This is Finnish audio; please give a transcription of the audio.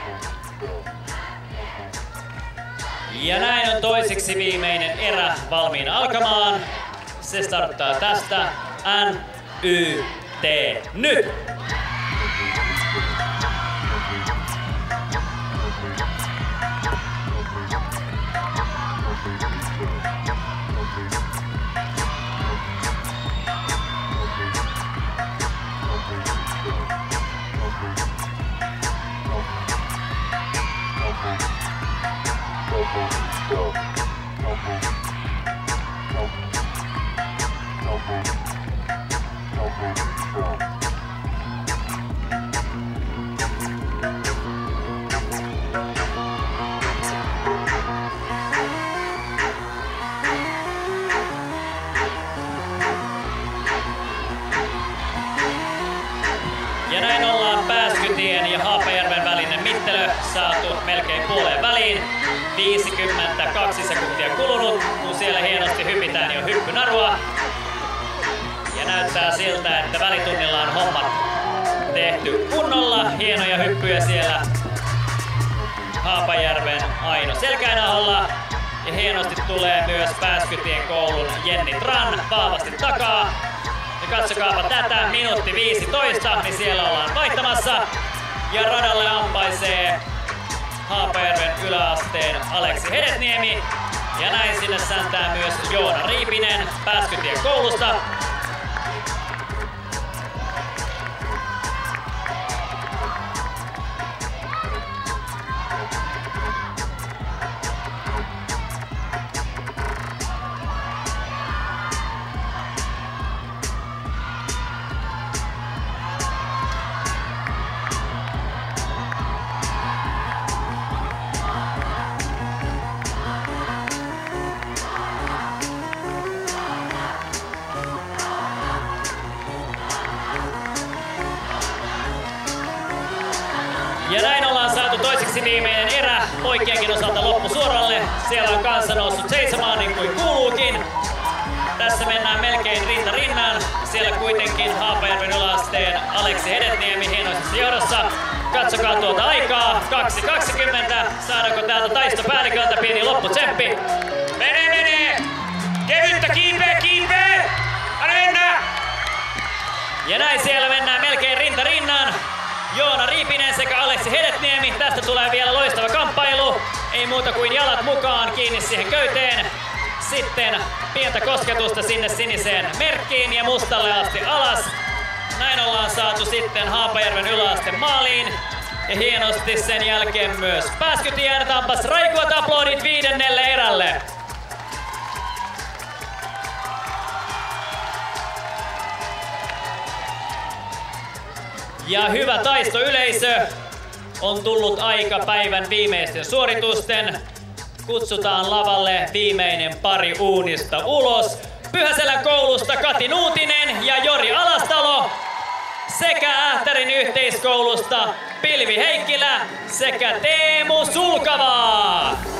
Ja näin on toiseksi viimeinen erä valmiina alkamaan. Se starttaa tästä. NYT nyt! Ja näin ollaan Pääskytien ja Haapajärven välinen mittelö saatu melkein puoleen väliin. 52 sekuntia kulunut, kun siellä hienosti hypitään jo hyppynarua. Ja näyttää siltä, että välitunnilla on hommat tehty kunnolla. Hienoja hyppyjä siellä Haapajärven Aino Selkäinaholla. Ja hienosti tulee myös Pääskytien koulun Jenni Tran vahvasti takaa. Ja katsokaapa tätä, minuutti 15, niin siellä ollaan vaihtamassa. Ja radalle ampaisee Haapajärven yläasteen Aleksi Hedetniemi. Ja näin sinne säntää myös Joona Riipinen Pääskytien koulusta. Ja näin ollaan saatu toiseksi viimeinen erä poikienkin osalta loppusuoralle. Siellä on kanssa noussut seisomaan niin kuin kuuluukin. Tässä mennään melkein rinta rinnan. Siellä kuitenkin Haapajärven yläasteen Aleksi Hedetniemi hienoisessa johdossa. Katsokaa tuota aikaa. 2.20. Saadaanko täältä taistopäälliköltä pieni lopputsemppi? Mene! Kevyttä, kiipee! Anna mennä! Ja näin siellä mennään melkein rinta rinnan. Joona Riipinen sekä Aleksi Hedetniemi. Tästä tulee vielä loistava kamppailu. Ei muuta kuin jalat mukaan kiinni siihen köyteen. Sitten pientä kosketusta sinne siniseen merkkiin ja mustalle asti alas. Näin ollaan saatu sitten Haapajärven yläaste maaliin. Ja hienosti sen jälkeen myös Pääskytien. Tampas raikuat aplodit 5. erälle. Ja hyvä taistoyleisö, on tullut aika päivän viimeisten suoritusten. Kutsutaan lavalle viimeinen pari uunista ulos. Pyhäselän koulusta Kati Nuutinen ja Jori Alastalo sekä Ähtärin yhteiskoulusta Pilvi Heikkilä sekä Teemu Sulkava.